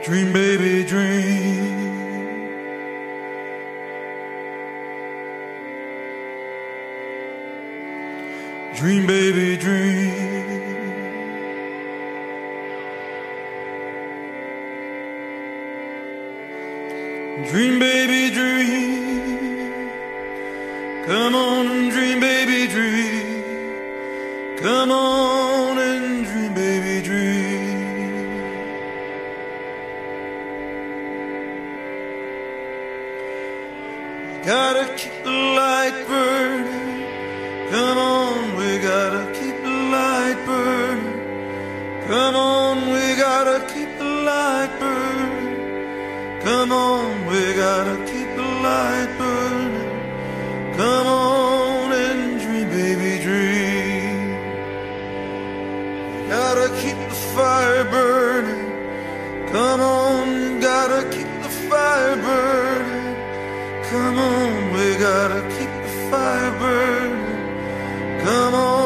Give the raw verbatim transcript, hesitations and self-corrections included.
Dream, baby, dream. Dream, baby, dream. Dream, baby, dream. Come on and dream, baby, dream. Come on and dream, baby, dream. Gotta keep the light burning. Come on, we gotta keep the light burning. Come on, we gotta keep the light burning. Come on, we gotta keep the light burning. Come on and dream, baby, dream. Gotta keep the fire burning. Come on, gotta keep the fire burning. Come on, we gotta keep the fire burning. Come on.